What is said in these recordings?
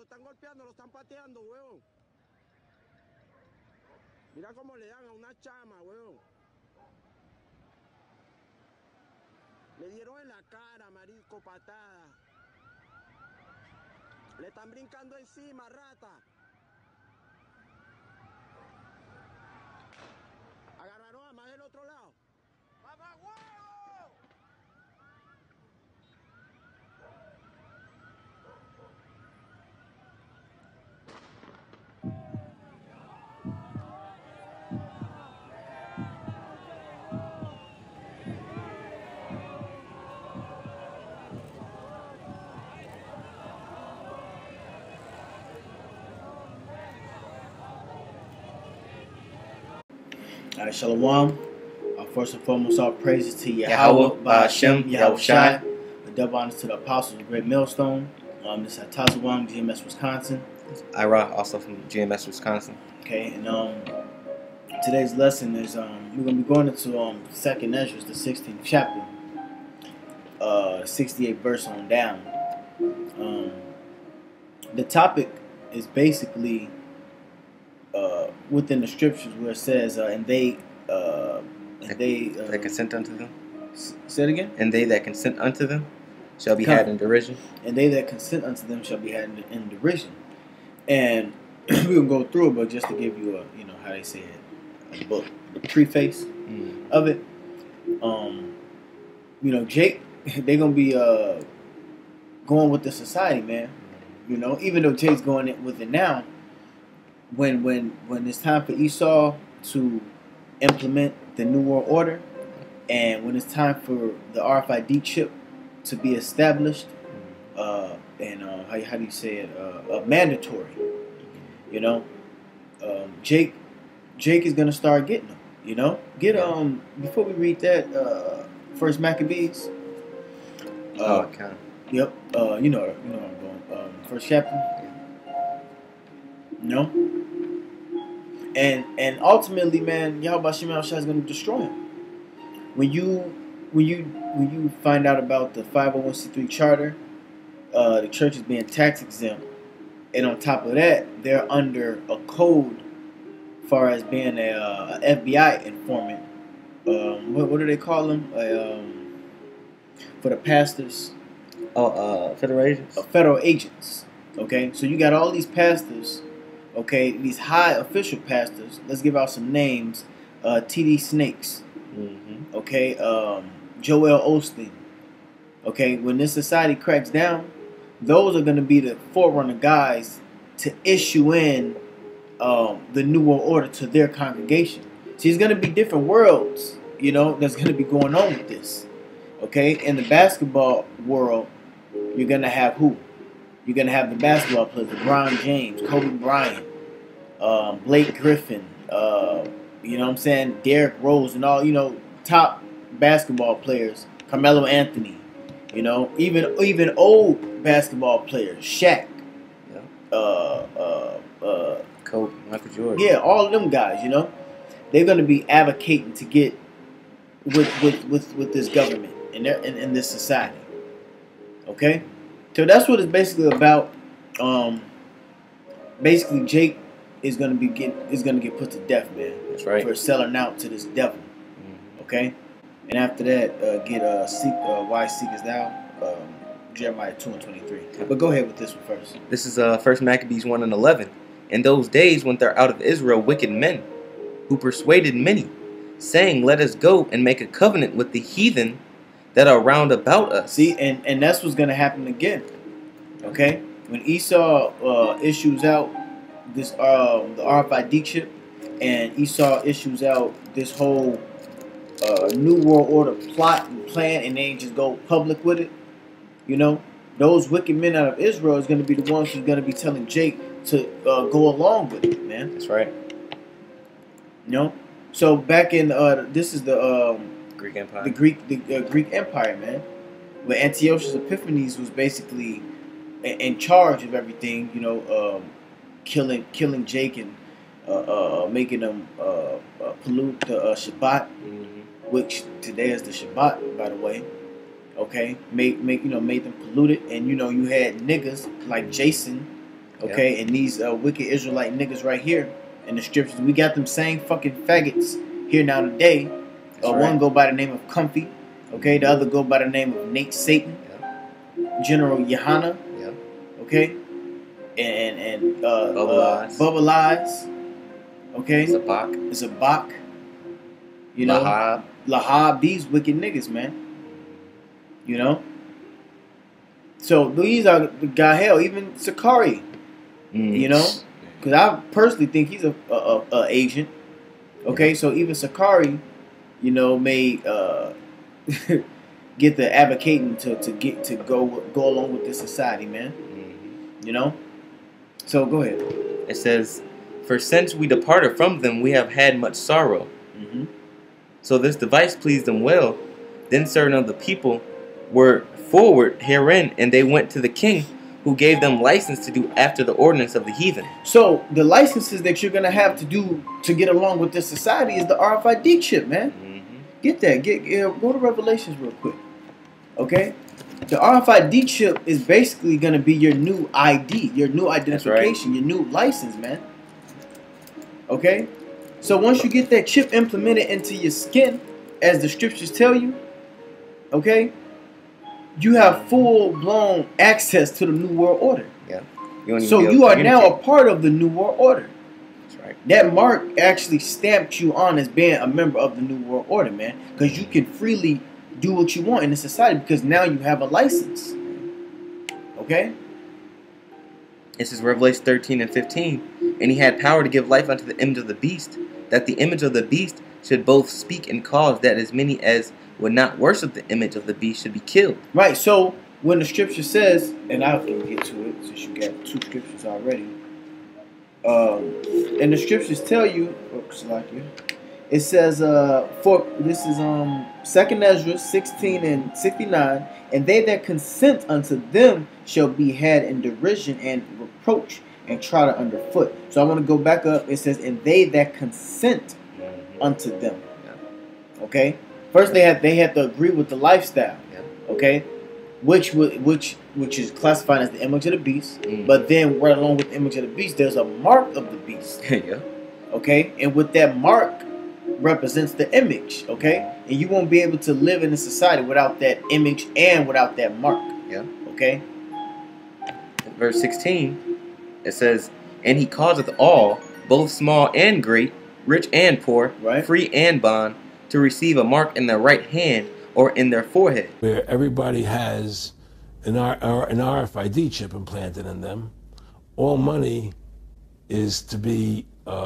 están golpeando, lo están pateando, weón. Mira cómo le dan a una chama, weón. Le dieron en la cara, marico, patada. Le están brincando encima, rata. Agarraron a más del otro lado. ¡Mamá, huevo! All right, Shalom. First and foremost, all praises to Yahweh, Ba'ashem, Yahushai. A double honors to the apostles of Great Millstone. This is Atazawam, GMS, Wisconsin. Ira, also from GMS, Wisconsin. Okay, and today's lesson is we're gonna be going into Second Ezra, the 16th chapter, 68th verse on down. The topic is basically within the scriptures where it says, and they that consent unto them. Say it again. And they that consent unto them shall be had in derision. And they that consent unto them shall be had in derision. And we'll go through it, but just to give you how they say it, a book, the preface of it. Jake, they're gonna be going with the society, man. Even though Jake's going with it now, when it's time for Esau to implement the New World Order, and when it's time for the RFID chip to be established, and how do you say it, mandatory, Jake is gonna start getting them. Before we read that, First Maccabees. Okay. Yep. You know where I'm going. First chapter. And ultimately, man, Yahweh Shem Yahushua is going to destroy him. When you find out about the 501c3 charter, the church is being tax exempt, and on top of that, they're under a code, far as being a FBI informant. What do they call them? For the pastors. Federal agents. Federal agents. Okay, so you got all these pastors. Okay, these high official pastors. Let's give out some names. T.D. Snakes. Mm-hmm. Okay, Joel Osteen. Okay, when this society cracks down, those are going to be the forerunner guys to issue in the New World Order to their congregation. So it's going to be different worlds, that's going to be going on with this. Okay, in the basketball world, you're going to have who? You're going to have the basketball players, LeBron James, Kobe Bryant, Blake Griffin, Derrick Rose, and all, top basketball players, Carmelo Anthony, even old basketball players, Shaq, Kobe, Michael Jordan. Yeah, all of them guys, they're going to be advocating to get with this government and in this society. Okay? So that's what it's basically about. Basically, Jake is gonna get put to death, man. That's right. For selling out to this devil. Mm-hmm. Okay, and after that, get why seekest thou? Jeremiah 2:23. But go ahead with this one first. This is First Maccabees 1:11. In those days went there out of Israel wicked men, who persuaded many, saying, "Let us go and make a covenant with the heathen that are round about us." See, and that's what's going to happen again. Okay? When Esau issues out this the RFID chip, and Esau issues out this whole New World Order plot and plan, and they just go public with it, those wicked men out of Israel is going to be the ones who's going to be telling Jake to go along with it, man. That's right. So back in this is the Greek Empire. The Greek Empire, man. Where Antiochus Epiphanes was basically in charge of everything, killing Jake and making them pollute the Shabbat, which today is the Shabbat, by the way. Okay, made them pollute it, and you had niggas like Jason Okay, and these wicked Israelite niggas right here in the scriptures, we got them same fucking faggots here now today. Right. One go by the name of Comfy. Okay, the other go by the name of Nate Satan. General Yohana. Yeah. Okay. And Bubba Lies. Okay. Zabak. Zabak. You know. Lahab. These wicked niggas, man. You know. So these are the guy. Hell, even Sakari. You know, because I personally think he's a agent. Okay, so even Sakari, you know, may get the advocating to go along with this society, man. You know. So go ahead. It says, "For since we departed from them, we have had much sorrow." So this device pleased them well. Then certain of the people were forward herein, and they went to the king, who gave them license to do after the ordinance of the heathen. So the licenses that you're gonna have to do to get along with this society is the RFID chip, man. Get that. Go to Revelations real quick. Okay, the RFID chip is basically gonna be your new ID, your new identification, your new license, man. Okay, so once you get that chip implemented into your skin, as the scriptures tell you, okay, you have full-blown access to the New World Order. Yeah. So you are now a part of the New World Order. That's right. That mark actually stamped you on as being a member of the New World Order, man. Because you can freely do what you want in the society because now you have a license. Okay? This is Revelation 13 and 15. And he had power to give life unto the image of the beast, that the image of the beast should both speak and cause that as many as would not worship the image of the beast should be killed. Right, so when the scripture says, and I can get to it since you got two scriptures already, and the scriptures tell you, it says, for this is 2nd Ezra 16 and 69, and they that consent unto them shall be had in derision and reproach and trodden underfoot. So I want to go back up. It says, and they that consent unto them. Okay. First, they had to agree with the lifestyle, okay, which is classified as the image of the beast. But then, right along with the image of the beast, there's a mark of the beast. Okay, and with that mark represents the image. Okay, and you won't be able to live in a society without that image and without that mark. Okay. In verse 16, it says, "And he causeth all, both small and great, rich and poor, free and bond, to receive a mark in their right hand or in their forehead." Where everybody has an RFID chip implanted in them, all money is to be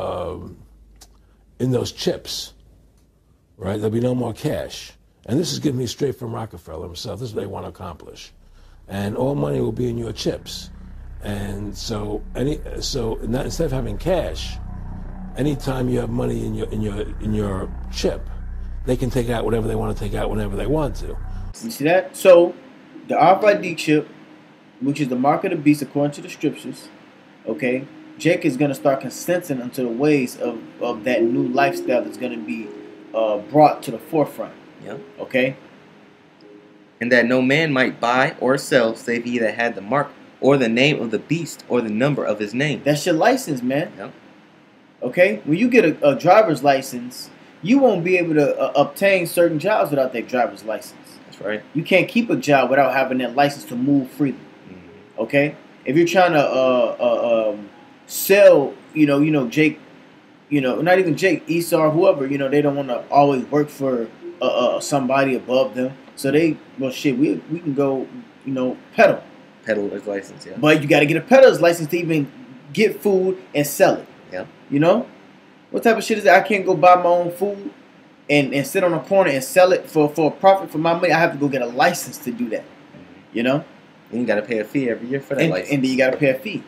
in those chips, right? There'll be no more cash. And this is giving me straight from Rockefeller himself. This is what they want to accomplish. And all money will be in your chips. And so instead of having cash, anytime you have money in your chip, they can take out whatever they want to take out whenever they want to. You see that? So, the RFID chip, which is the mark of the beast according to the scriptures, okay, Jake is going to start consenting unto the ways of that new lifestyle that's going to be brought to the forefront. Okay? And that no man might buy or sell, save he that had the mark, or the name of the beast, or the number of his name. That's your license, man. Okay? When you get a driver's license, you won't be able to obtain certain jobs without that driver's license. That's right. You can't keep a job without having that license to move freely. Okay? If you're trying to sell, Jake, not even Jake, Esau, whoever, they don't want to always work for somebody above them. So we can go, peddle. Peddler's license, But you got to get a peddler's license to even get food and sell it. What type of shit is that? I can't go buy my own food and sit on a corner and sell it for a profit for my money. I have to go get a license to do that. And you got to pay a fee every year for that license. And then you got to pay a fee.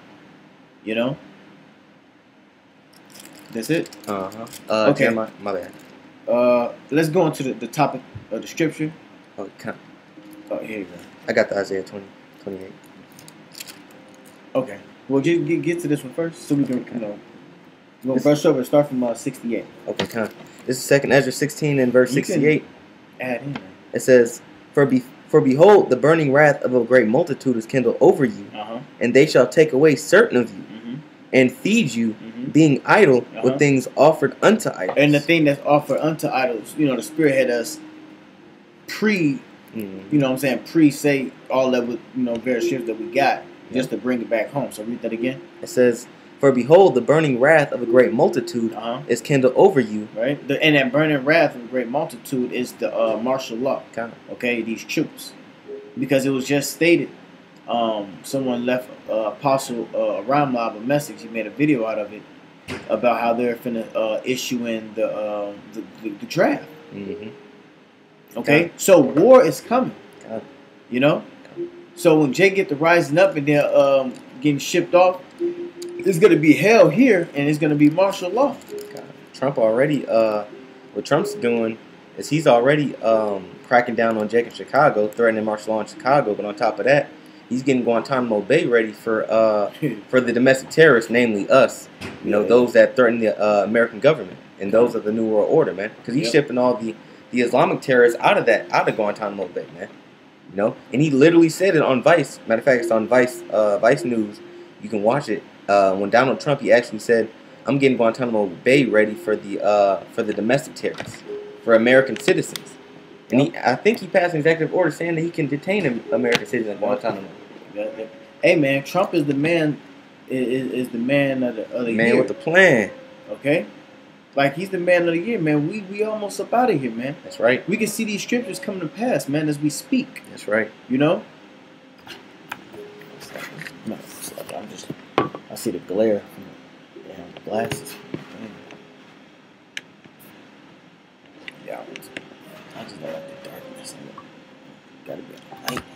That's it. Okay. My bad. Let's go into the topic of the scripture. Oh, here you go. I got the Isaiah 28. Okay. Well, get to this one first, so we can we're going to brush over and start from 68. Okay, This is 2nd Ezra 16 and verse 68. Add in. It says, For For behold, the burning wrath of a great multitude is kindled over you, and they shall take away certain of you, and feed you, being idle with things offered unto idols. And the thing that's offered unto idols, you know, the Spirit had us you know what I'm saying, pre-say all that with, you know, various shifts that we got, just to bring it back home. So read that again. It says, for behold, the burning wrath of a great multitude is kindled over you. Right? And that burning wrath of a great multitude is the martial law. Okay, these troops. Because it was just stated, someone left Apostle Ramlab a message. He made a video out of it about how they're finna issue in the draft. Okay? So war is coming. You know? So when Jay get to rising up and they're getting shipped off, it's going to be hell here, and it's going to be martial law. Trump already, what Trump's doing is he's already cracking down on Jake in Chicago, threatening martial law in Chicago. But on top of that, he's getting Guantanamo Bay ready for the domestic terrorists, namely us. You know, those that threaten the American government, and those of the New World Order, man. Because he's shipping all the Islamic terrorists out of Guantanamo Bay, man. You know, and he literally said it on Vice. Matter of fact, it's on Vice News. You can watch it. When Donald Trump, he actually said, "I'm getting Guantanamo Bay ready for the domestic terrorists, for American citizens." And I think he passed an executive order saying that he can detain American citizens in Guantanamo. Hey man, Trump is the man. Is the man of the man year. with the plan. Okay, like he's the man of the year, man. We almost up out of here, man. That's right. We can see these scriptures coming to pass, man, as we speak. That's right. You know. I see the glare from the glasses. Yeah, I just don't like the darkness. Gotta be a light.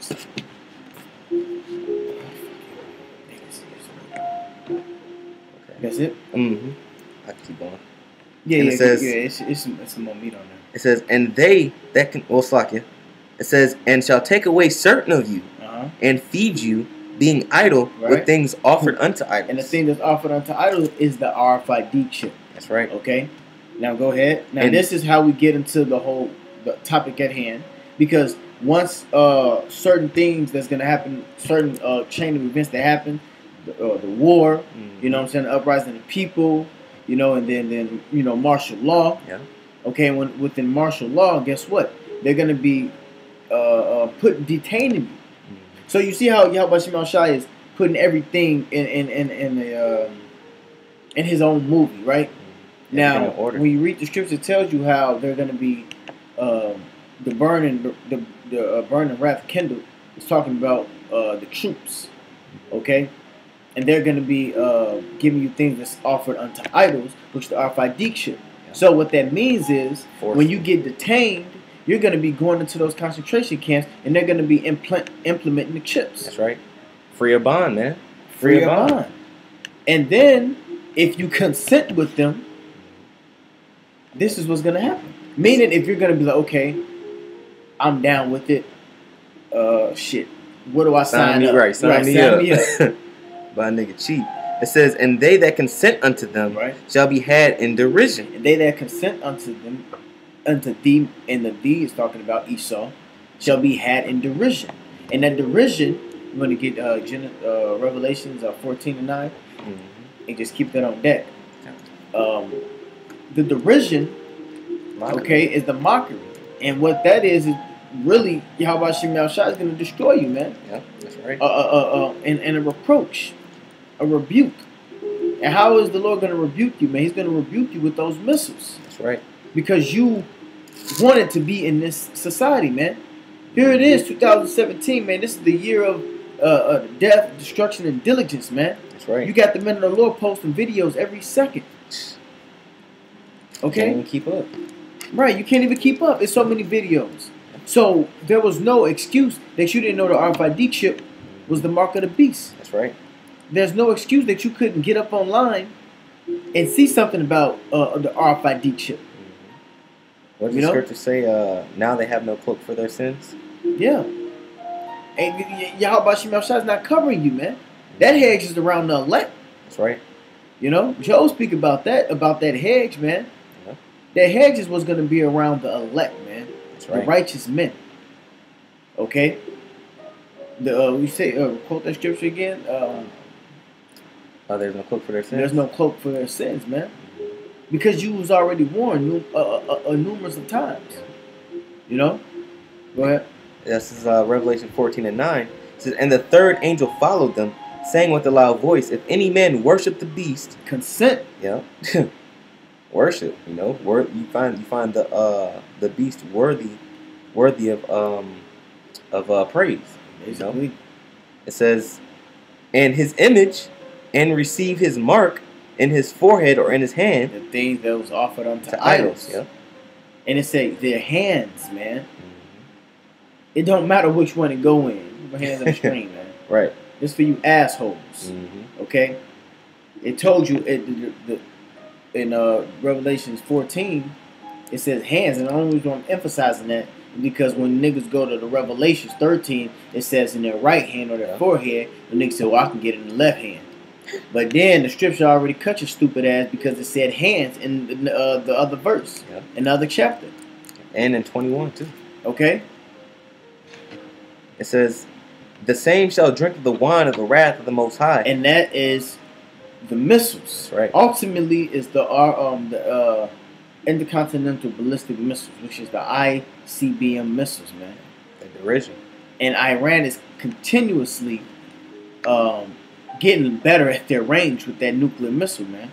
Okay. That's it? I can keep going. Yeah, and it says, it's some more meat on there. It says, and they that can, well, Slakia. It says, and shall take away certain of you, and feed you, being idle with things offered unto idols. And the thing that's offered unto idols is the RFID chip. That's right. Okay? Now go ahead. Now this is how we get into the topic at hand. Because once certain things that's going to happen, certain chain of events that happen, the war, you know what I'm saying, the uprising of people, you know, and then you know, martial law. Yeah. Okay, within martial law, guess what? They're going to be detaining you. So you see how Bashim Shai is putting everything in his own movie, right? Now, when you read the scripture, it tells you how they're going to be the burning wrath kindled. It's talking about the troops, okay? And they're going to be giving you things that's offered unto idols, which the RFID chip. Yeah. So what that means is when you get detained, you're going to be going into those concentration camps, and they're going to be implementing the chips. That's right. Free a bond, man. Free a bond. And then, if you consent with them, this is what's going to happen. Meaning, if you're going to be like, okay, I'm down with it. Shit. What do I sign up? Right, sign me up. By a nigga cheap. It says, and they that consent unto them shall be had in derision. And they that consent unto them, unto thee, and the thee is talking about Esau, shall be had in derision. And that derision, you want to get Revelations 14 and 9, and just keep that on deck. The derision, okay, is the mockery. And what that is really, Yahweh Shem Shai is going to destroy you, man. Yeah, that's right. And a reproach, a rebuke. And how is the Lord going to rebuke you, man? He's going to rebuke you with those missiles. That's right. Because you wanted to be in this society, man. Here it is, 2017, man. This is the year of death, destruction, and diligence, man. That's right. You got the men of the Lord posting videos every second. Okay? Can't even keep up. Right, you can't even keep up. It's so many videos. So there was no excuse that you didn't know the RFID chip was the mark of the beast. That's right. There's no excuse that you couldn't get up online and see something about the RFID chip. What does the scripture say? Now they have no cloak for their sins? Yeah. And Yahweh Shem Shai is not covering you, man. That hedge is around the elect. That's right. You know, Joe speak about that hedge, man. Yeah. That hedge is what's going to be around the elect, man. That's right. The righteous men. Okay. We say quote that scripture again. There's no cloak for their sins. There's no cloak for their sins, man, because you was already warned numerous of times. You know. Go ahead. This is Revelation 14:9. It says, and the third angel followed them, saying with a loud voice, if any man worship the beast, Consent. yeah, worship. You know, you find the beast worthy of praise. You know? Basically. It says, and his image, and receive his mark in his forehead or in his hand, The things that was offered unto to idols. idols. Yeah. And it say their hands, man. It don't matter which one it go in. Put my hands on the screen, man. Right. This for you assholes. Okay? It told you in Revelations 14, it says hands, and the only reason I'm emphasizing that is because when niggas go to the Revelations 13, it says in their right hand or their forehead, the niggas say, well, I can get it in the left hand. But then the scripture already cut your stupid ass because it said hands in the other verse, in the other chapter. And in 21 too. Okay? It says, the same shall drink of the wine of the wrath of the Most High. And that is the missiles. Right. Ultimately, is the intercontinental ballistic missiles, which is the ICBM missiles, man. The derision. And Iran is continuously getting better at their range with that nuclear missile, man.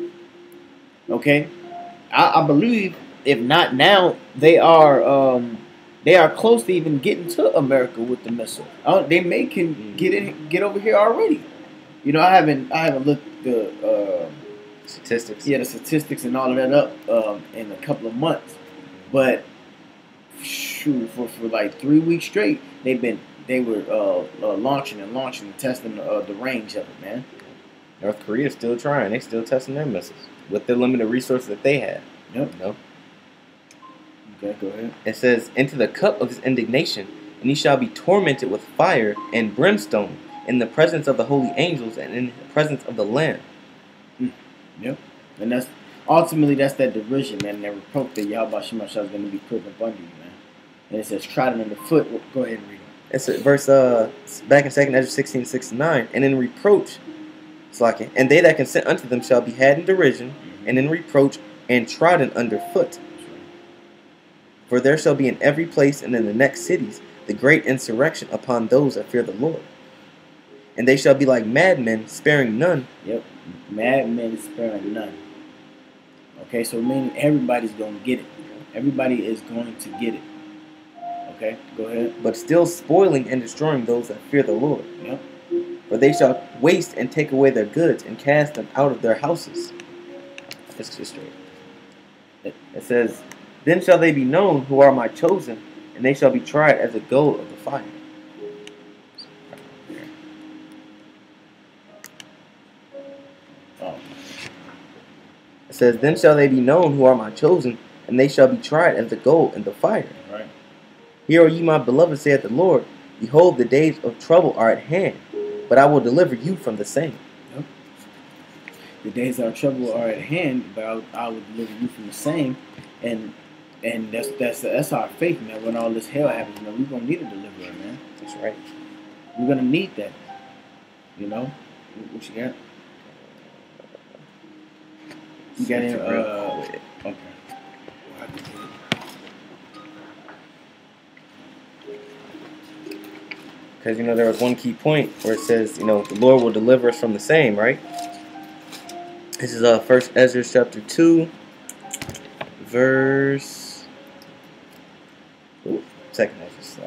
Okay, I believe if not now, they are close to even getting to America with the missile. They may can get over here already. You know, I haven't looked the statistics. Yeah, the statistics and all of that up in a couple of months, but shoot, for like 3 weeks straight, they were launching and testing the range of it, man. North Korea's still trying. They still testing their missiles with the limited resources that they had. Yep. You know? Okay, go ahead. It says, into the cup of his indignation, and he shall be tormented with fire and brimstone in the presence of the holy angels and in the presence of the Lamb. Yep. And that's ultimately that derision, man, and that reproach that Yahweh Shemashah is going to be put upon you, man. And it says, trodden underfoot. Well, go ahead and read it. It's a verse back in 2nd Ezra 16:6-9, and in reproach, and they that consent unto them shall be had in derision, and in reproach, and trodden underfoot. For there shall be in every place and in the next cities the great insurrection upon those that fear the Lord. And they shall be like madmen, sparing none. Yep, madmen sparing none. Okay, so meaning everybody's going to get it. Everybody is going to get it. Okay, go ahead. But still spoiling and destroying those that fear the Lord. Yep. For they shall waste and take away their goods and cast them out of their houses. That's just straight. It says, then shall they be known who are my chosen, and they shall be tried as a gold of the fire. Oh. It says, then shall they be known who are my chosen, and they shall be tried as the gold in the fire. Right. Hear, O ye my beloved, saith the Lord, behold, the days of trouble are at hand, but I will deliver you from the same. Yep. The days of trouble are at hand, but I will deliver you from the same. And that's our faith, man. When all this hell happens, man, we're gonna need a deliverer, man. That's right. We're gonna need that. You know? What you got? You got him, okay. Because, you know, there was one key point where it says, you know, the Lord will deliver us from the same, right? This is 1st Ezra chapter 2, verse... 2nd Ezra slide.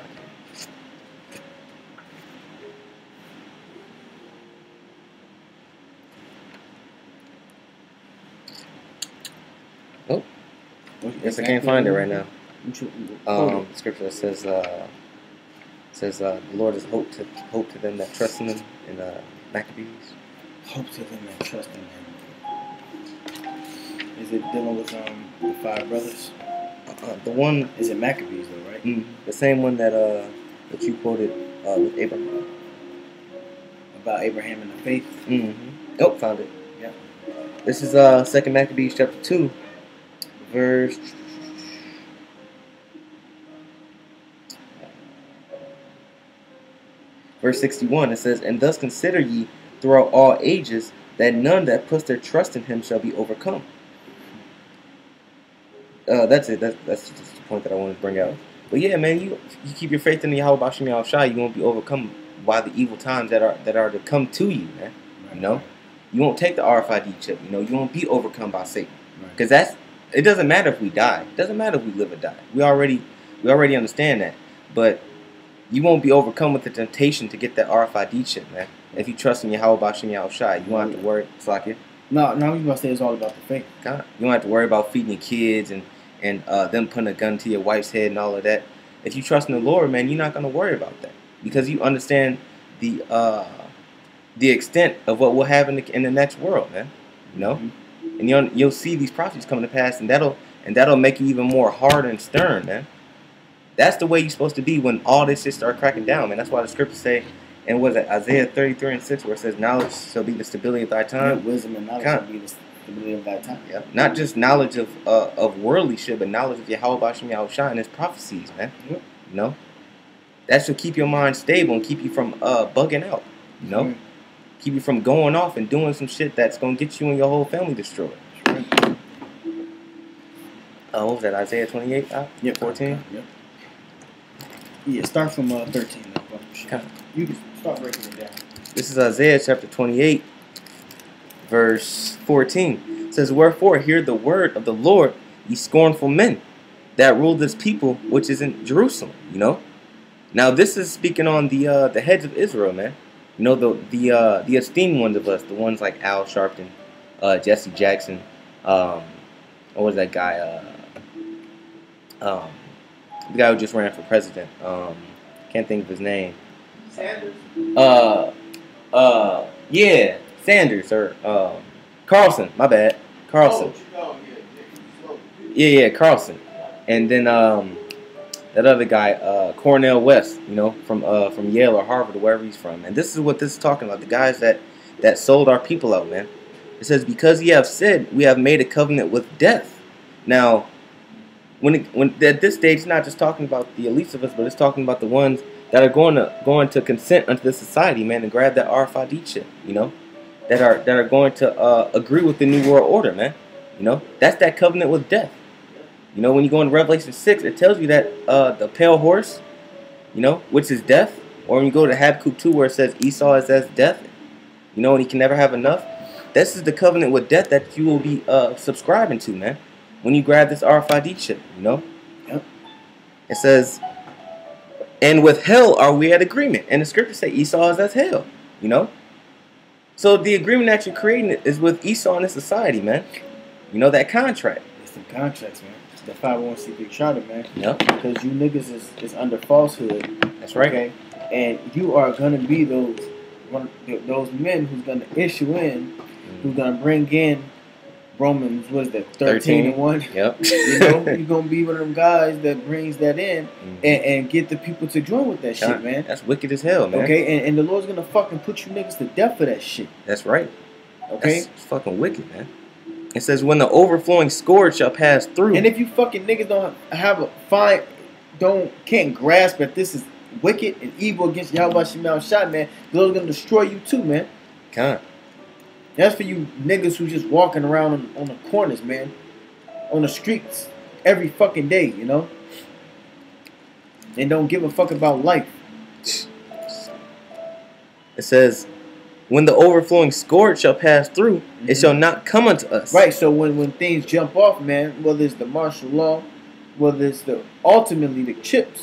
Oh, yes, I can't find it right now. Scripture says, the Lord is hope to them that trust in Him in Maccabees. Hope to them that trust in Him. Is it dealing with the 5 brothers? The one is it Maccabees though, right? The same one that you quoted with Abraham. About Abraham and the faith. Oh, found it. Yeah. This is 2nd Maccabees chapter 2, verse. verse 61, it says, "And thus consider ye throughout all ages, that none that puts their trust in him shall be overcome." That's it. That's just the point that I wanted to bring out. But yeah, man, you keep your faith in the Yahweh Bashim Yahushua, you won't be overcome by the evil times that are to come to you, man. You know, you won't take the RFID chip. You know, you won't be overcome by Satan, because it doesn't matter if we die. It doesn't matter if we live or die. We already understand that. But you won't be overcome with the temptation to get that RFID chip, man. If you trust in Yahweh Bashim Yahushua, you won't have to worry. Slakia. No, I was about to say it's all about the faith. God, you don't have to worry about feeding your kids and them putting a gun to your wife's head and all of that. If you trust in the Lord, man, you're not going to worry about that, because you understand the extent of what will happen in the next world, man. You know, and you'll see these prophecies coming to pass, and that'll make you even more hard and stern, man. That's the way you're supposed to be when all this shit start cracking down, man. That's why the scriptures say, and was it Isaiah 33:6, where it says, "Knowledge shall be the stability of thy time." Yeah, wisdom and knowledge shall be the stability of thy time. Yeah. Not just knowledge of worldly shit, but knowledge of Yahweh Bashim Yahushua and his prophecies, man. Yep. You know? That should keep your mind stable and keep you from bugging out. You know? Keep you from going off and doing some shit that's going to get you and your whole family destroyed. What was that, Isaiah 28? Yep. 14? Yep. Yeah, start from 13. You can start breaking it down. This is Isaiah chapter 28, verse 14. It says, "Wherefore hear the word of the Lord, ye scornful men, that rule this people which is in Jerusalem." You know? Now this is speaking on the heads of Israel, man. You know, the esteemed ones of us, the ones like Al Sharpton, Jesse Jackson, what was that guy? The guy who just ran for president. Can't think of his name. Sanders? Yeah, Sanders or Carlson. My bad, Carlson. Yeah, Carlson. And then that other guy, Cornel West. You know, from Yale or Harvard or wherever he's from. And this is what this is talking about. The guys that sold our people out, man. It says, "Because ye have said, we have made a covenant with death." Now, when at this stage, it's not just talking about the elites of us, but it's talking about the ones that are going to consent unto this society, man, and grab that RFID chip, you know, that are going to agree with the new world order, man. You know, that's that covenant with death. You know, when you go in Revelation 6, it tells you that the pale horse, you know, which is death, or when you go to Habakkuk 2, where it says Esau is as death, you know, and he can never have enough. This is the covenant with death that you will be subscribing to, man, when you grab this RFID chip, you know. Yep. It says, "And with hell are we at agreement." And the scriptures say Esau is as hell, you know. So the agreement that you're creating is with Esau and his society, man. You know, that contract. It's the contracts, man. It's the 501c3 charter, man. Yep. Because you niggas is under falsehood. That's right. Okay? And you are going to be those men who's going to issue in, who's going to bring in Romans, what is that, 13:1? Yep. You know, you're going to be one of them guys that brings that in and get the people to join with that shit, man. That's wicked as hell, man. Okay? And the Lord's going to fucking put you niggas to death for that shit. That's right. Okay? That's fucking wicked, man. It says, "When the overflowing scourge shall pass through." And if you fucking niggas can't grasp that this is wicked and evil against Yahweh Shemel Shot, man, the Lord's going to destroy you too, man. Con. That's for you niggas who just walking around on the corners, man. On the streets every fucking day, you know? And don't give a fuck about life. It says, "When the overflowing scourge shall pass through, it shall not come unto us." Right, so when things jump off, man, whether it's the martial law, whether it's ultimately the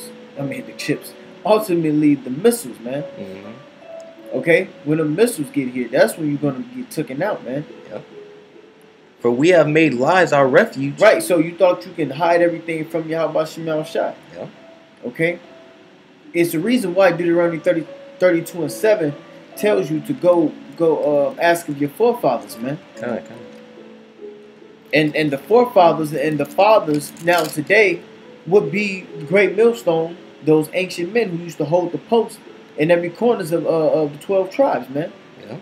missiles, man. Okay? When the missiles get here, that's when you're going to get taken out, man. Yep. "For we have made lies our refuge." Right, so you thought you can hide everything from Yahweh Shemel Shah. Yeah. Okay? It's the reason why Deuteronomy 32:7 tells you to go ask of your forefathers, man. Kind. And the forefathers and the fathers now today would be Great Millstone, those ancient men who used to hold the post in every corners of the 12 tribes, man. Yeah.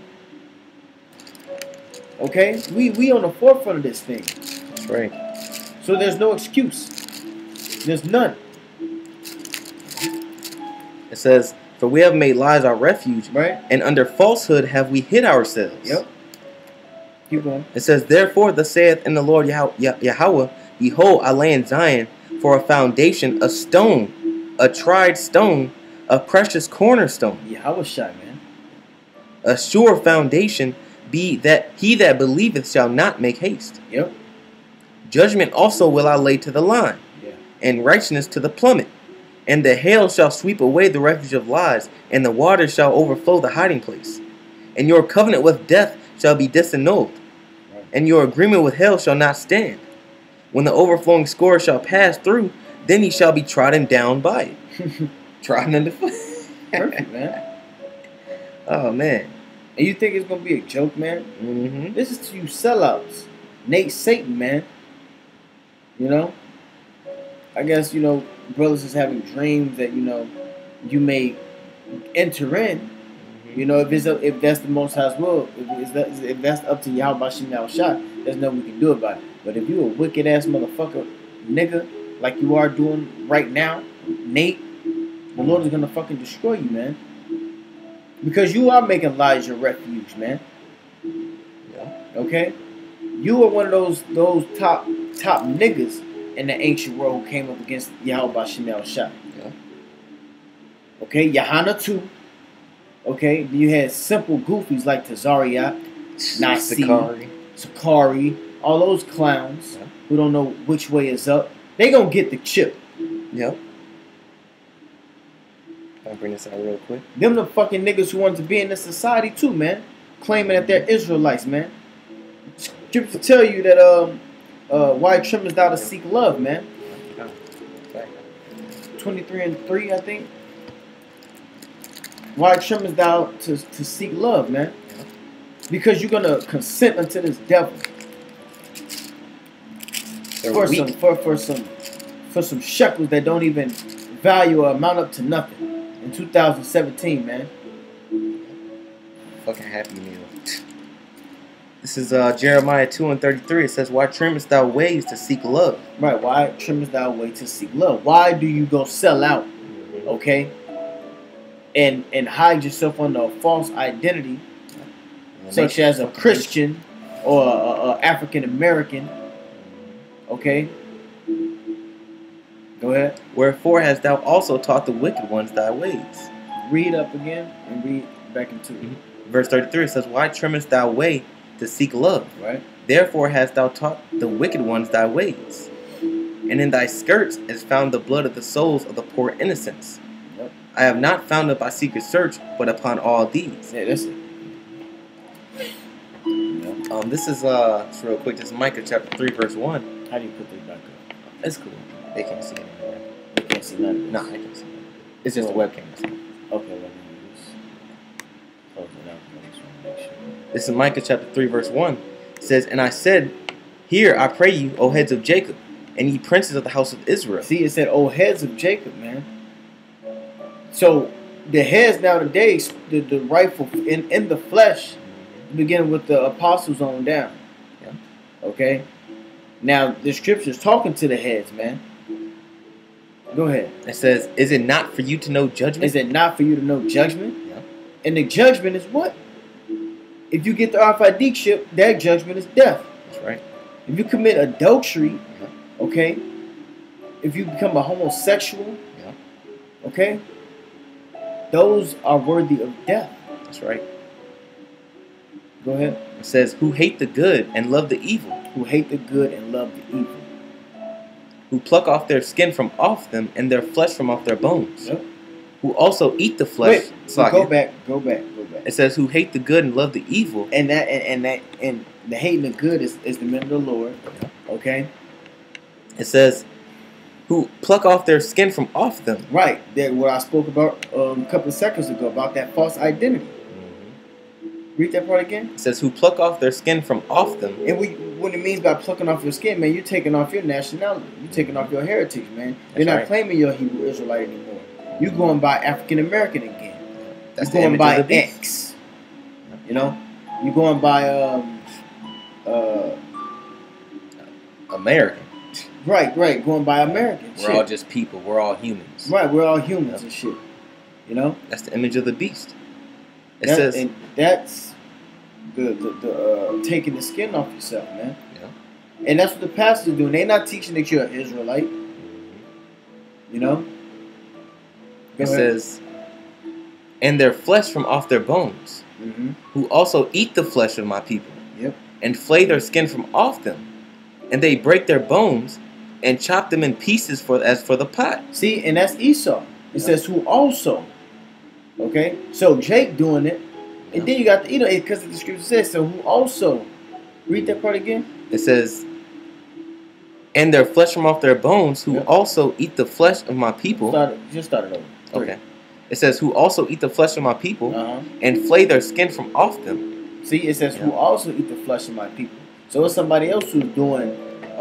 Okay? We on the forefront of this thing. That's right. So there's no excuse. There's none. It says, For we have made lies our refuge, Right? and under falsehood have we hid ourselves. Yep. Keep going. It says, therefore, thus saith in the Lord Yahweh, behold, I lay in Zion for a foundation, a stone, a tried stone, a precious cornerstone, Yahweh Shai, man. a sure foundation, be that he that believeth shall not make haste. Yep. Judgment also will I lay to the line, Yeah. and righteousness to the plummet. And the hail shall sweep away the refuge of lies, and the waters shall overflow the hiding place. And your covenant with death shall be disannulled, Right. and your agreement with hell shall not stand. When the overflowing scourge shall pass through, then he shall be trodden down by it. Trodden underfoot. Perfect, man. Oh, man. And you think it's gonna be a joke, man? Mm-hmm. This is to you sellouts. Nate Satan, man. You know? I guess, you know, brothers is having dreams that, you know, you may enter in. You know, if that's the Most High's will, if that's up to Yahweh Bashim Yahweh Shah, there's nothing we can do about it. But if you a wicked ass motherfucker, nigga, like you are doing right now, Nate, the Lord is gonna fucking destroy you, man. Because you are making lies your refuge, man. Yeah. Okay? You are one of those top niggas in the ancient world who came up against Yahweh Bashim Yahweh Shah. Yeah. Okay, Yahana too. Okay, you had simple goofies like Tazariak, Nasi, Sakari, all those clowns Yeah. who don't know which way is up. They gonna get the chip. Yep. I'll bring this out real quick. Them the fucking niggas who want to be in this society too, man. Claiming that they're Israelites, man. Scripture tell you that why trimmest thou to seek love, man. 23:3, I think. Why trimmest thou to seek love, man? Because you're gonna consent unto this devil for some shekels that don't even value or amount up to nothing in 2017, man. Fucking Happy Meal. This is Jeremiah 2:33. It says, why trimmest thou ways to seek love? Right? Why trimmest thou way to seek love? Why do you go sell out? Okay. And hide yourself under a false identity, such as a Christian or a African American. Okay. Go ahead. Wherefore hast thou also taught the wicked ones thy ways? Read up again and read back into it. Verse 33 says, why trimmest thou way to seek love? Right. Therefore hast thou taught the wicked ones thy ways. And in thy skirts is found the blood of the souls of the poor innocents. Yep. I have not found it by secret search, but upon all these. Yeah, that's it. Yeah. This is just real quick. This is Micah chapter 3 verse 1. How do you put this back up? It's cool. They can't see it anymore. You can't see none of this. No, I can see it. It's just the webcam. Okay, let me just close it out. I just want to make sure. This is Micah chapter 3 verse 1. It says, and I said, hear, I pray you, O heads of Jacob, and ye princes of the house of Israel. See, it said, "O heads of Jacob," man. So the heads nowadays, the rightful in the flesh, beginning with the apostles on down. Yeah. Okay. Now the scripture's talking to the heads, man. Go ahead. It says, is it not for you to know judgment? Is it not for you to know judgment? Yeah. And the judgment is what? If you get the RFID chip, that judgment is death. That's right. If you commit adultery, Yeah. okay. If you become a homosexual, Yeah. okay. Those are worthy of death. That's right. Go ahead. It says, who hate the good and love the evil, Who hate the good and love the evil. who pluck off their skin from off them and their flesh from off their bones, Yep. who also eat the flesh. Wait, Slogging. go back. It says, who hate the good and love the evil. And the hating the good is the men of the Lord. Okay? It says, who pluck off their skin from off them. Right. That what I spoke about a couple of seconds ago about that false identity. Read that part again. It says, who pluck off their skin from off them. And what it means by plucking off your skin, man, you're taking off your nationality. You're taking off your heritage, man. You're not right. claiming you're a Hebrew Israelite anymore. You're going by African American again. That's You're the going image by of the beast. X. You know? You're going by American. right, going by American. We're all just people. We're all humans. Right, we're all humans and shit. You know? That's the image of the beast. It That- says, and that's the taking the skin off yourself, man. Yeah. And that's what the pastors are doing. They're not teaching that you're an Israelite. You know? Go it ahead. says, and their flesh from off their bones, Mm-hmm. who also eat the flesh of my people, Yep. and flay their skin from off them, and they break their bones and chop them in pieces as for the pot. See, and that's Esau. It says who also. Okay? So Jake doing it. And then you got the, because the scripture says, so who also. Read that part again. It says, and their flesh from off their bones, who Yep. also eat the flesh of my people. Just start it over. Three. Okay. It says, who also eat the flesh of my people, Uh-huh. and flay their skin from off them. See, it says who also eat the flesh of my people. So it's somebody else who's doing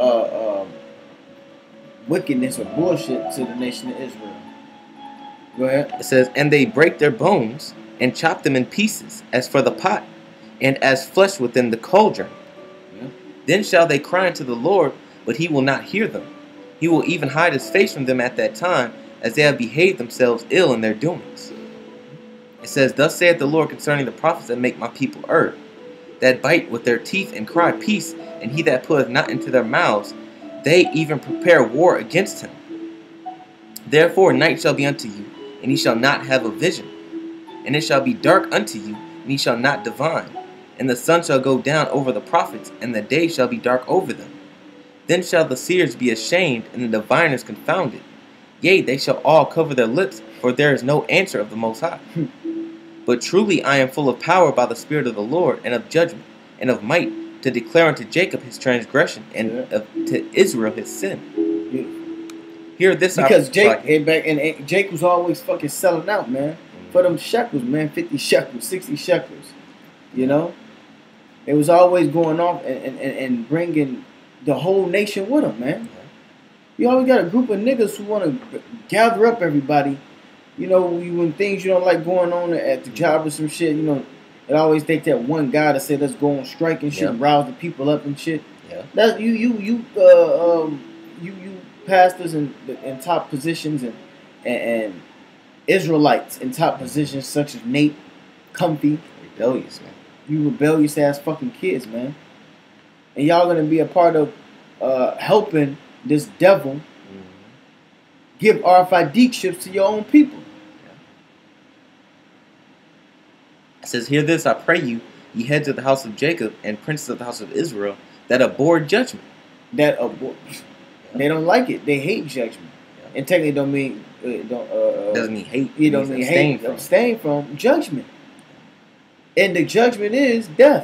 wickedness or bullshit to the nation of Israel. Go ahead. It says, and they break their bones and chop them in pieces, as for the pot, and as flesh within the cauldron. Yeah. Then shall they cry unto the Lord, but he will not hear them. He will even hide his face from them at that time, as they have behaved themselves ill in their doings. It says, thus saith the Lord concerning the prophets that make my people err, that bite with their teeth and cry peace, and he that putteth not into their mouths, they even prepare war against him. Therefore night shall be unto you, and ye shall not have a vision. And it shall be dark unto you, and ye shall not divine. And the sun shall go down over the prophets, and the day shall be dark over them. Then shall the seers be ashamed, and the diviners confounded. Yea, they shall all cover their lips, for there is no answer of the Most High. But truly I am full of power by the Spirit of the Lord, and of judgment, and of might, to declare unto Jacob his transgression, and to Israel his sin. Beautiful. Hear this, Because Jake and Jake was always fucking selling out, man. For them shekels, man, 50 shekels, 60 shekels. You know? It was always going off and bringing the whole nation with them, man. You always got a group of niggas who want to gather up everybody. You know, when things you don't like going on at the job or some shit, it always take that one guy to say, let's go on strike and shit, and rouse the people up and shit. Yeah. That's you pastors in top positions and Israelites in top positions such as Nate, Comfy. Rebellious, man. You rebellious ass fucking kids, man. And y'all gonna be a part of helping this devil give RFID chips to your own people. It says, hear this, I pray you, ye heads of the house of Jacob, and princes of the house of Israel, that abhor judgment. They don't like it. They hate judgment. Yeah. And technically don't mean Doesn't mean hate. You don't mean hate. Abstain from judgment. And the judgment is death.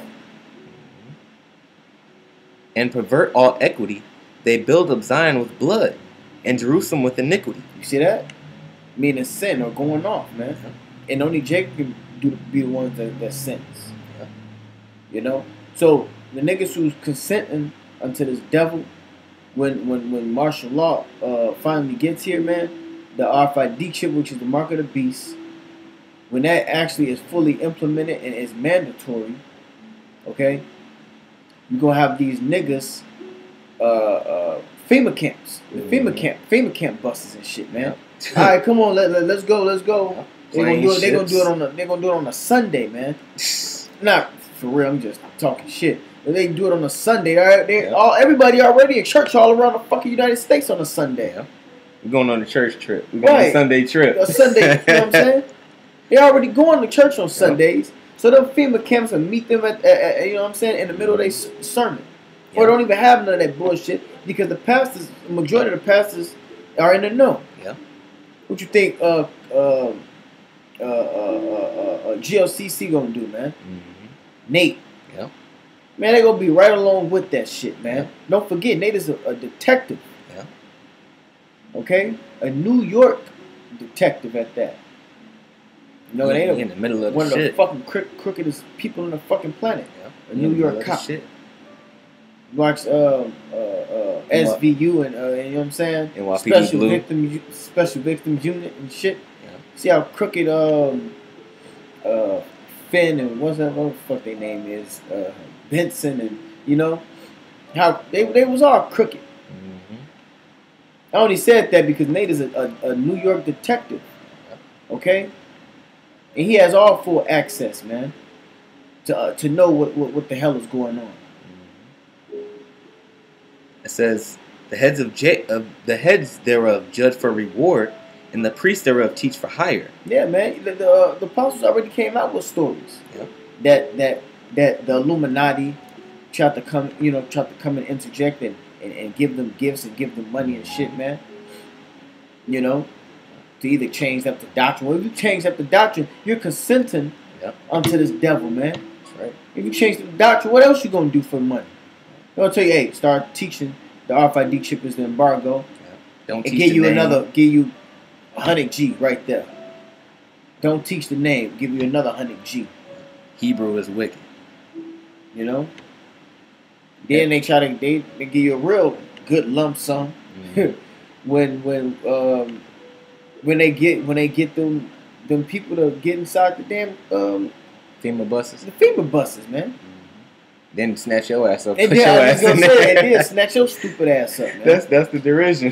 And pervert all equity. They build up Zion with blood, and Jerusalem with iniquity. You see that? Meaning sin or going off, man. And only Jacob can be the one that sins. Yeah. You know? So the niggas who's consenting unto this devil, when martial law finally gets here, man, the RFID chip, which is the mark of the beast, when that actually is fully implemented and is mandatory, okay, you're gonna have these niggas FEMA camps, the FEMA camp buses and shit, man. All right, come on, let's go. They're gonna do it on a Sunday, man. Not for real. I'm just talking shit. But they do it on a Sunday. Everybody already in church all around the fucking United States on a Sunday. Yeah. We're going on a church trip. We're going on a Sunday trip. A Sunday, you know what I'm saying? They already going to church on Sundays. So them FEMA camps will meet them at you know what I'm saying, in the middle of their sermon. Yeah. Or don't even have none of that bullshit because the pastors, the majority of the pastors are in the know. Yeah. What you think GLCC gonna do, man? Mm-hmm. Nate. Yeah. Man, they gonna be right along with that shit, man. Yeah. Don't forget, Nate is a detective. Yeah. Okay? A New York detective at that. No, it ain't in the middle of one the of the shit. fucking crookedest people on the fucking planet. Yeah. A New York cop. Shit. Watch SVU and you know what I'm saying? NYPD Special Victims Unit and shit. Yeah. See how crooked Finn and what the fuck their name is, Benson, and you know how they was all crooked. Mm-hmm. I only said that because Nate is a New York detective. Okay, and he has all full access, man, to know what the hell is going on. It says the heads thereof judge for reward, and the priests thereof teach for hire. Yeah, man. The apostles already came out with stories. Yeah. That the Illuminati tried to come and interject and give them gifts and give them money and shit, man. You know, to either change up the doctrine. Well, if you change up the doctrine, you're consenting unto this devil, man. That's right. If you change the doctrine, what else you gonna do for money? They'll tell you, hey, start teaching the RFID chip is the embargo. Yeah. Don't and teach the name. give you 100 G right there. Don't teach the name, give you another 100 G. Hebrew is wicked. You know? Then they try to they give you a real good lump sum when they get them people to get inside the damn FEMA buses. The FEMA buses, man. Then snatch your ass up. And then I was gonna say, and then snatch your stupid ass up, man. That's the derision.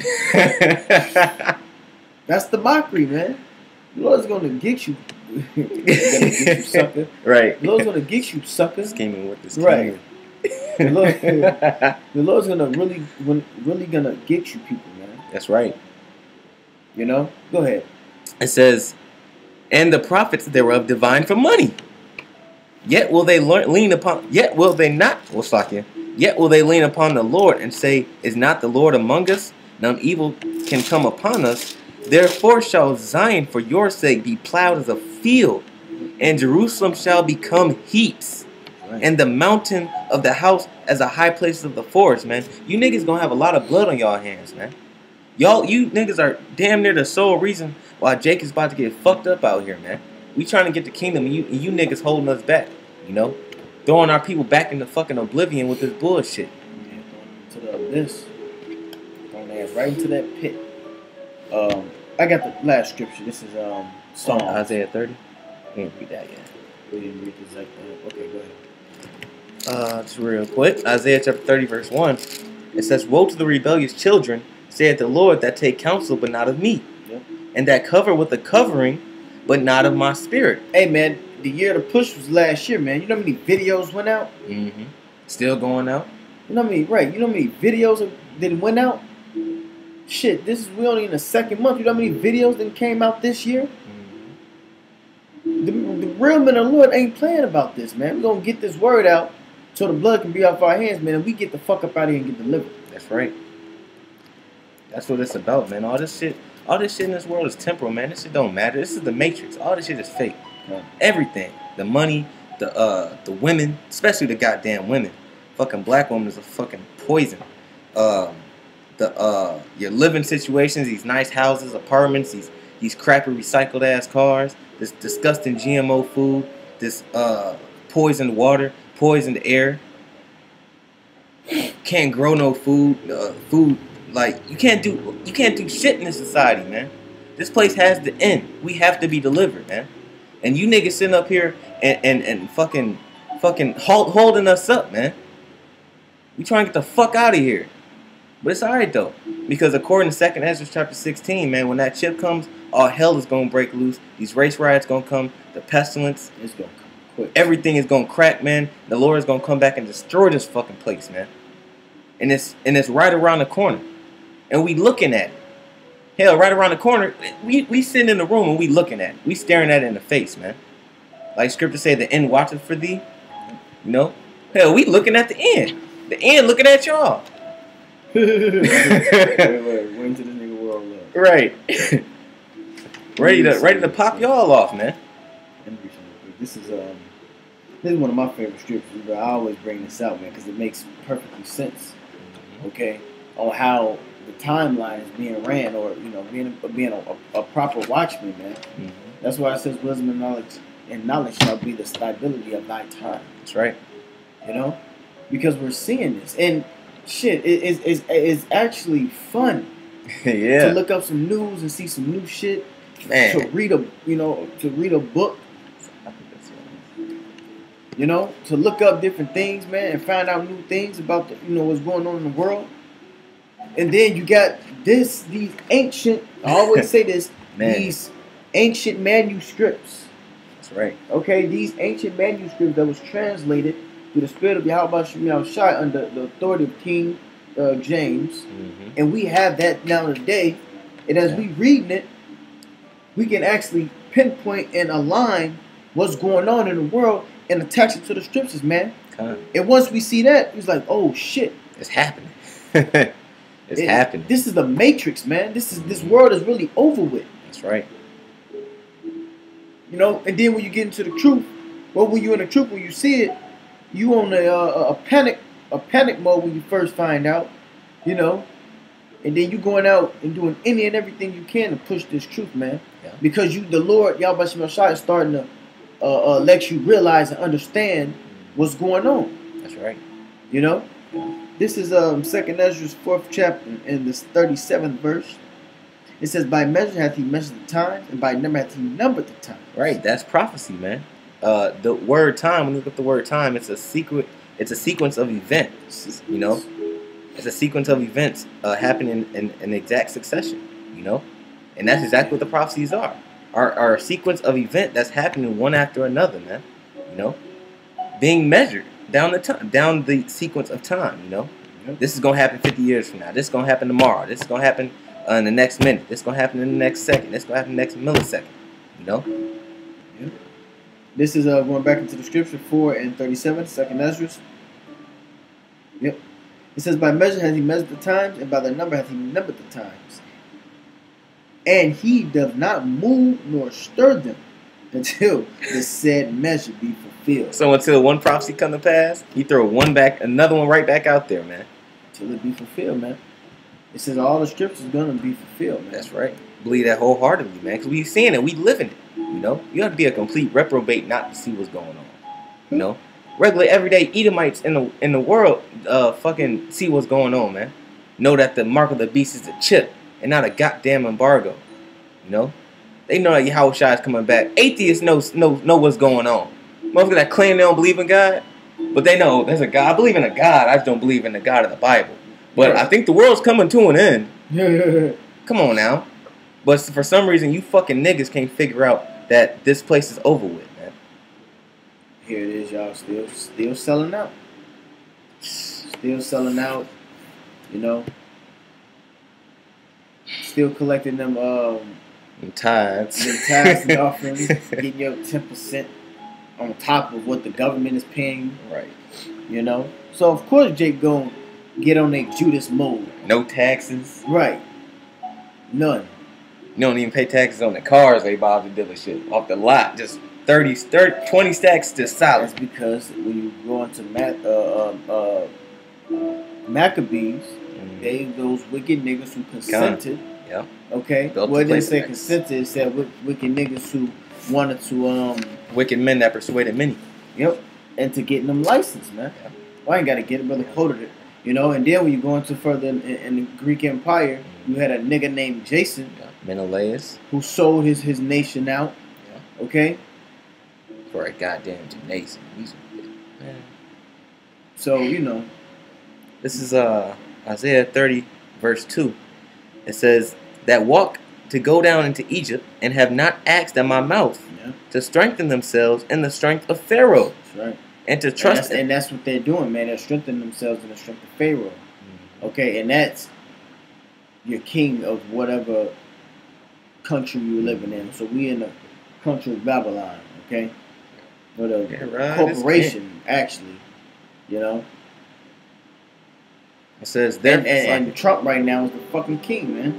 That's the mockery, man. The Lord's gonna get you. Get you, sucker. Right. The Lord's gonna get you, sucker. Scheming with this. Right. The Lord's gonna really gonna get you, people, man. That's right. You know. Go ahead. It says, and the prophets thereof divine for money. Yet will they lean upon. Yet will they not. Well, Slakia. Yet will they lean upon the Lord and say, is not the Lord among us? None evil can come upon us. Therefore shall Zion for your sake be plowed as a field, and Jerusalem shall become heaps, and the mountain of the house as a high place of the forest, man. You niggas gonna have a lot of blood on y'all hands, man. You niggas are damn near the sole reason why Jake is about to get fucked up out here, man. We trying to get the kingdom, and you niggas holding us back, you know? Throwing our people back into fucking oblivion with this bullshit. Yeah, to the abyss. Throwing their ass right into that pit. I got the last scripture. This is Psalm Isaiah 30. We didn't read that yet. We didn't read this. Okay, go ahead. Just real quick. Isaiah chapter 30, verse 1. It says, woe to the rebellious children, saith the Lord, that take counsel, but not of me. Yep. And that cover with a covering, but not of my spirit. Hey, man, the year of the push was last year, man. You know how many videos went out? Mm-hmm. Still going out? You know how many, right, you know how many videos that went out? Shit, we only in the second month. You know how many videos that came out this year? Mm-hmm. The real men of the Lord ain't playing about this, man. We're going to get this word out so the blood can be off our hands, man, and we get the fuck up out of here and get delivered. That's right. That's what it's about, man. All this shit in this world is temporal, man. This shit don't matter. This is the Matrix. All this shit is fake. Right. Everything. The money, the women, especially the goddamn women. Fucking black women is a fucking poison. Your living situations, these nice houses, apartments, these crappy recycled ass cars, this disgusting GMO food, this poisoned water, poisoned air. Can't grow no food. Food, like you can't do shit in this society, man. This place has to end. We have to be delivered, man. And you niggas sitting up here and fucking holding us up, man. We trying to get the fuck out of here. But it's alright though. Because according to 2nd Ezra chapter 16, man, when that chip comes, all hell is gonna break loose. These race riots gonna come, the pestilence. It's gonna come quick. Everything is gonna crack, man. The Lord is gonna come back and destroy this fucking place, man. And it's right around the corner. And we looking at it. Hell, right around the corner, we sitting in the room and we looking at it. We staring at it in the face, man. Like scripture say, the end watcheth for thee. You know? Hell, we looking at the end. The end looking at y'all. wait, into this nigga world love. Right. ready to pop y'all off, man. This is one of my favorite scriptures, but I always bring this out, man, because it makes perfectly sense. Okay? On how the timeline is being ran, or being a proper watchman, man. Mm-hmm. That's why it says wisdom and knowledge shall be the stability of thy time. That's right. You know, because we're seeing this, and shit, it's actually fun. Yeah. To look up some news and see some new shit. Man. To read a book. You know, to look up different things, man, and find out new things about what's going on in the world. And then you got these ancient, I always say this, man. These ancient manuscripts That's right. Okay, these ancient manuscripts that was translated through the spirit of Yahweh Shem Shai under the authority of King James, and we have that now today. And as we reading it, we can actually pinpoint and align what's going on in the world and attach it to the scriptures, man. And once we see that, it's like, oh shit, it's happening. It's happening. This is the Matrix, man. This world is really over with. That's right. You know, and then when you get into the truth, well, when you're in the truth, when you see it, you on a panic mode when you first find out, you know, and then you going out and doing any and everything you can to push this truth, man. Yeah. Because the Lord Yahweh Shem Shai is starting to let you realize and understand what's going on. That's right. You know, this is 2nd Ezra's 4th chapter and this 37th verse. It says, "By measure hath he measured the time, and by number hath he numbered the time." Right, that's prophecy, man. The word time, when you look at the word time, it's a sequence of events. You know, it's a sequence of events happening in exact succession. You know, and that's exactly what the prophecies are. Our sequence of event that's happening one after another, man. You know, being measured down the sequence of time. You know, this is gonna happen 50 years from now. This is gonna happen tomorrow. This is gonna happen in the next minute. This is gonna happen in the next second. This is gonna happen in the next millisecond. You know. Yeah. This is going back into the scripture 4 and 37, 2nd Ezra's. Yep. It says, "By measure hath he measured the times, and by the number hath he numbered the times. And he doth not move nor stir them until the said measure be fulfilled." So until one prophecy come to pass, he throw another one right back out there, man. Until it be fulfilled, man. It says all the scriptures is going to be fulfilled, man. That's right. Believe that wholeheartedly, man. Because we seeing it. We living it. You know? You have to be a complete reprobate not to see what's going on. You know? Regular, everyday Edomites in the world fucking see what's going on, man. Know that the mark of the beast is a chip and not a goddamn embargo. You know? They know that Yahweh Shai is coming back. Atheists know what's going on. Motherfuckers that claim they don't believe in God, but they know there's a God. I believe in a God. I just don't believe in the God of the Bible. But I think the world's coming to an end. Come on now. But for some reason, you fucking niggas can't figure out that this place is over with, man. Here it is, y'all. Still selling out. Still selling out. You know. Still collecting them tithes. Them tithes and offerings. Getting your 10% on top of what the government is paying. Right. You know. So of course Jake gonna get on a Judas mode. No taxes. Right. None. You don't even pay taxes on the cars they buy off the dealership. Off the lot. Just 20 stacks just solid. That's because when you go into Maccabees, they those wicked niggas who consented. Yeah. Okay. Well, it didn't say consented. It said wicked niggas who wanted to wicked men that persuaded many. Yep. And to getting them licensed, man. Yeah. Well, I ain't got to get it, brother. Quoted it. You know, and then when you go into further in the Greek Empire, you had a nigga named Jason, Menelaus, who sold his nation out. Yeah. Okay. For a goddamn gymnasium. Man. So you know, this is Isaiah 30 verse 2. It says that walk to go down into Egypt and have not asked at my mouth to strengthen themselves in the strength of Pharaoh. That's right. And to trust and that's what they're doing, man. They're strengthening themselves in the strength of Pharaoh. Mm-hmm. Okay, and that's your king of whatever country you're living in. So we in the country of Babylon, okay? Or the corporation, actually. You know? It says that and Trump right now is the fucking king, man.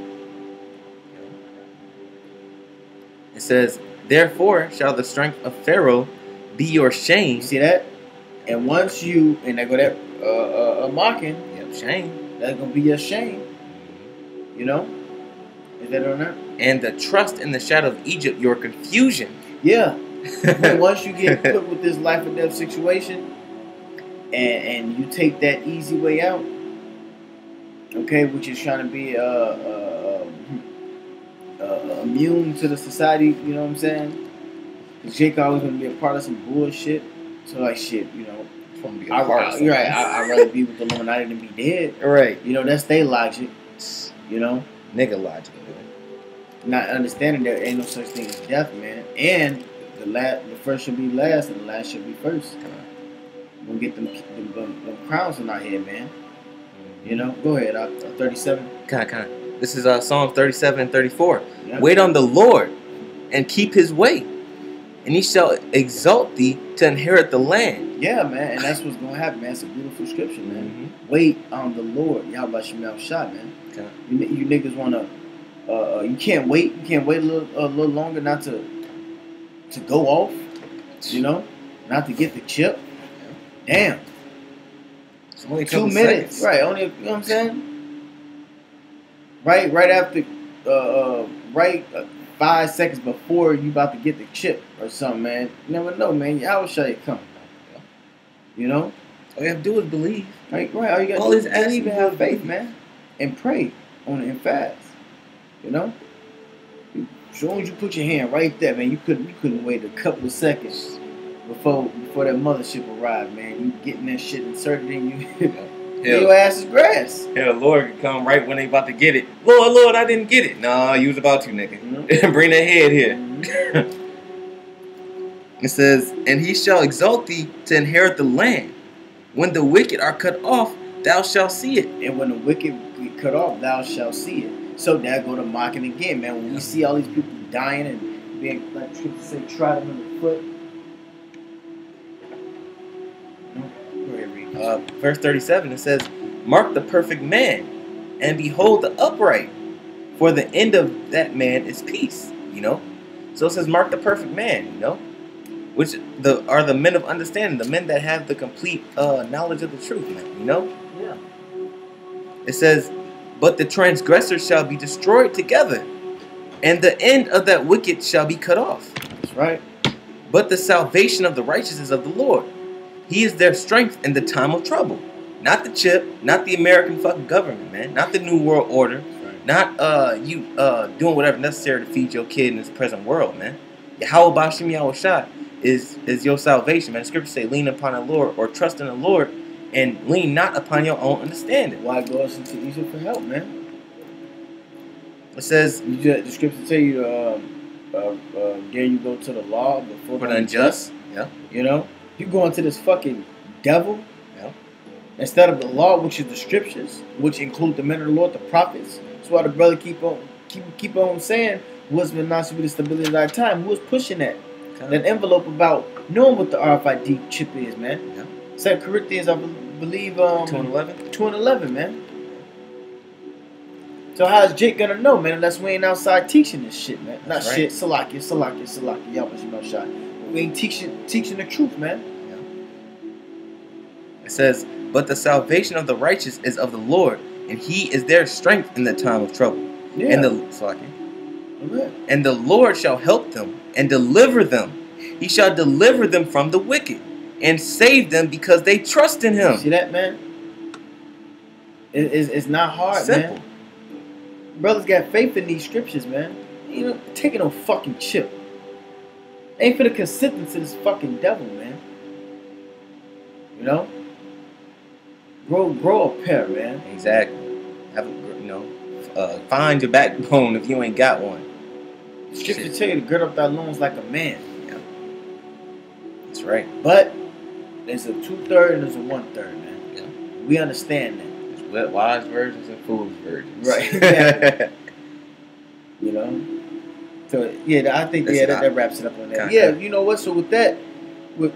It says, therefore shall the strength of Pharaoh be your shame. You see that? And once you, and they go that mocking, shame. That's going to be your shame. You know? Is that or not? And the trust in the shadow of Egypt, your confusion. Yeah. But once you get put with this life or death situation, and you take that easy way out, okay, which is trying to be immune to the society, you know what I'm saying? Because Jake always going to be a part of some bullshit. So like shit, you know. I'd rather be with the Illuminati than be dead. Right. You know, that's their logic. You know? Nigga logic, man. Not understanding there ain't no such thing as death, man. And The first should be last, and the last should be first. We'll get them crowns in our head, man. You know, go ahead. 37. Kind. This is Psalm 37 and 34. Yep. Wait on the Lord and keep His way, and He shall exalt thee to inherit the land. Yeah, man, and that's what's gonna happen, man. It's a beautiful scripture, man. Mm-hmm. Wait on the Lord. Yahweh Shemel Shah, man. Okay. You niggas wanna. You can't wait. You can't wait a little longer not to go off. You know, not to get the chip. Damn. It's only a 2 couple minutes, seconds. right? Only, you know what I'm saying? Right after, 5 seconds before you about to get the chip or something, man. You never know, man. Yahweh shall come. You know? All you have to do is believe. Right. All you got All to is do is asking even have faith, man, and pray on it and fast. You know? As soon as you put your hand right there, man, you couldn't wait a couple of seconds before that mothership arrived, man. You getting that shit inserted in you. Your ass is grass. Hell, Lord could come right when they about to get it. Lord, I didn't get it. Nah, you was about to, nigga. Mm-hmm. Bring that head here. Mm-hmm. It says, and He shall exalt thee to inherit the land. When the wicked are cut off, thou shalt see it. And when the wicked get cut off, thou shalt see it. So there go to mocking again, man. When we see all these people dying and being, like Scripture say, try them in the foot. Go ahead, read. Verse 37, it says, mark the perfect man, and behold the upright, for the end of that man is peace. You know? So it says, mark the perfect man, you know? Which are the men of understanding, the men that have the complete knowledge of the truth, man, you know? Yeah. It says, but the transgressors shall be destroyed together, and the end of that wicked shall be cut off. That's right. But the salvation of the righteous is of the Lord. He is their strength in the time of trouble. Not the chip, not the American fucking government, man. Not the New World Order. Right. Not you doing whatever necessary to feed your kid in this present world, man. Yahweh Bashim Yahushua is your salvation, man. The scriptures say, lean upon the Lord, or trust in the Lord, and lean not upon your own understanding. Why go us into Egypt for help, man? It says, The scripture tell you, dare you go to the law before for the unjust. Yeah. You know, you go into this fucking devil. Yeah. Instead of the law, which is the scriptures, which include the men of the Lord, the prophets. That's why the brother keep on saying, what's been not to be the stability of our time. Who was pushing that envelope about knowing what the RFID chip is, man? Yeah. 2 Corinthians, I believe, 2 and 11. 2 and 11, man. So how's Jake gonna know, man, unless we ain't outside teaching this shit, man? Not That's shit, Salakia. Y'all was no shot. We ain't teaching the truth, man. It says, but the salvation of the righteous is of the Lord, and He is their strength in the time of trouble. Yeah. And the Lord shall help them and deliver them. He shall deliver them from the wicked and save them because they trust in Him. See that, man? It's not hard, Simple. man. Brothers got faith in these scriptures, man. You know, taking no fucking chip. Ain't finna consent to this fucking devil, man. You know? Grow a pair, man. Exactly. Find your backbone if you ain't got one. Scripture tell you to gird up thy loins like a man. Yeah. That's right. But there's a 2/3 and there's a 1/3, man. Yeah. We understand that. There's wise virgins and foolish virgins. Right. You know? So yeah, I think that wraps it up on that. Kinda. Yeah, you know what? So with that, go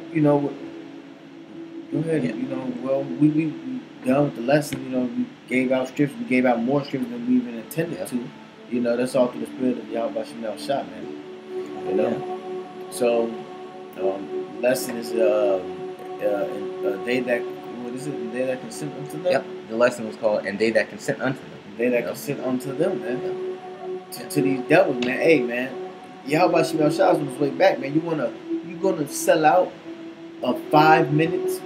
ahead. Yeah. You know, well, we done with the lesson. You know, we gave out scriptures. We gave out more scriptures than we even intended to. You know, that's all through the spirit of Yahweh Shemel Shah, man. You know. So, lesson is a day that, what is it? A day that consent unto them. Yep. The lesson was called "And They That Consent Unto Them." They that consent unto them, man. To these devils, man. Hey, man. Yahweh Shemel Shah is on his way back, man. You gonna sell out 5 minutes?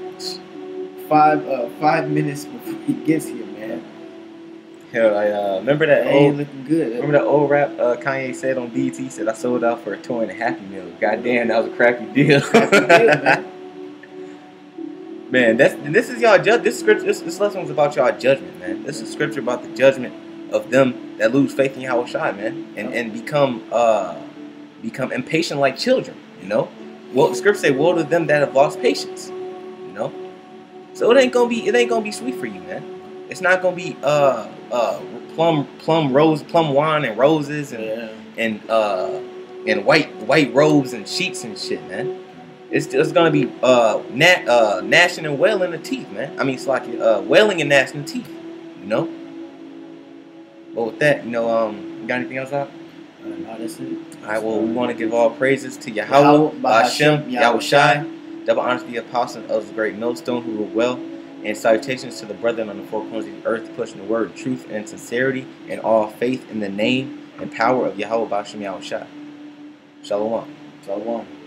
5 minutes before he gets here, man. Hell, I remember that Ain't old. looking good. Remember that old rap Kanye said on BET? He said, I sold out for a toy and a Happy Meal. Goddamn, that was a crappy deal. Man. Man, this is y'all judge. This lesson was about y'all judgment, man. This is scripture about the judgment of them that lose faith in Yahweh Shai, man, and become impatient like children, You know, well, the scripture say, "Woe to them that have lost patience." You know, so it ain't gonna be sweet for you, man. It's not gonna be plum wine and roses and white robes and sheets and shit, man. It's gonna be gnashing and wailing of teeth, man. I mean, it's like wailing and gnashing of teeth, you know. But with that, you got anything else out? No, that's it. All right, well, we want to give all praises to Yahweh, Hashem, Yahushai, double honors to the apostle of the great millstone who ruled well, and salutations to the brethren on the four corners of the earth, pushing the word of truth and sincerity and all faith in the name and power of Yahweh, Hashem, Yahushai. Shalom. Shalom.